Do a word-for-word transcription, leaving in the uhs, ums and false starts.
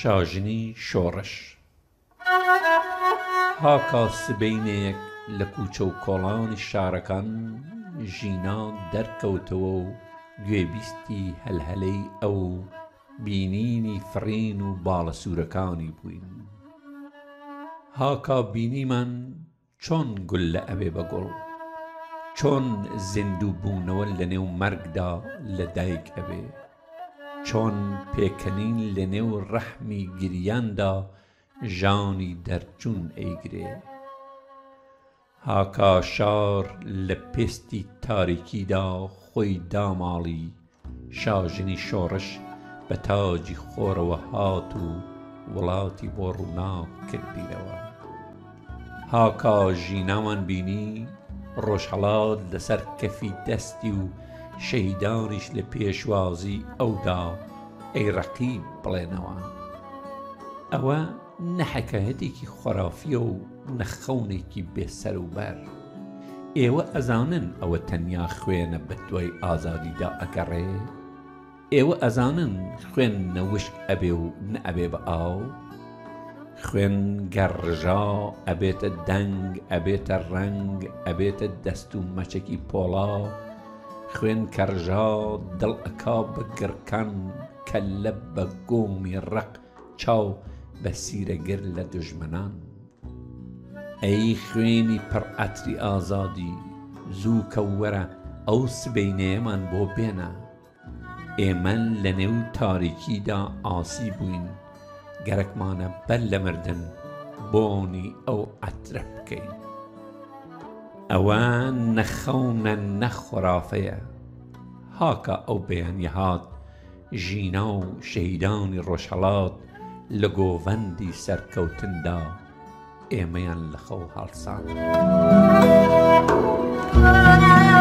شاژنی شۆڕش. هاکا سبەینێک لە کووچە و کۆڵانی شارەکان ژینا دەرکەوتەوە و گوێبیستی هەلهەلەی ئەو بینینی فرین و باڵە سوورەکانی بووین. هاکا بینیمان چۆن گول لە ئەوێ بەگوڵ، چۆن زیندوو بوونەوە لە نێو مەرگدا لە دایک ئەبێ، چۆن پێکەنین لە نێو ڕەحمی گریاندا ژانی دەرچوون ئەیگرێ. هاکا شار لە پێستی تاریکیدا خۆی داماڵی، شاژنی شۆڕش بە تاجی خۆرەوە هات و وڵاتی بۆ ڕووناک کردیرەوە. هاکا ژیناوان بینی ڕۆژهەڵات لەسەر کەفی دەستی و شەیدانیش لە پێشوازی ئەودا ئەی ڕەقیب بڵێنەوە. ئەوە نە حەکایەتێکی خۆرافیە و نەخەونێکی بێسەر و بەر. ئێوە ئەزانن ئەوە تەنیا خوێنە بە دوای ئازادیدا ئەگەڕێ؟ ئێوە ئەزانن خوێن نەوشک ئەبێ و نەئەبێ بە ئاو؟ خوێن گەڕژا ئەبێتە دەنگ، ئەبێتە ڕەنگ، ئەبێتە دەست و مەچێکی پۆڵا. خوێن کەڕژا دڵ ئەکا بە گڕکان، کەلە بە گۆمی ڕەق، چاو بە سیرەگر لە دوژمنان. ئەی خوێنی پڕ عەتری ئازادی، زووکە وەرە ئەو سبەینەیەمان بۆ بێنە. ئێمە لە نێو تاریکیدا ئاسی بووین، گەرەکمانە بەر لە مردن بۆنی ئەو عەترە بکەین. ئەوە نەخەونە نە خۆرافەیە. هاکە ئەو بەیانیە هات، ژینا و شەیدانی ڕۆژهەڵات لە گۆڤەندی سەرکەوتندا ئێمەیان لە خەو هەڵسان.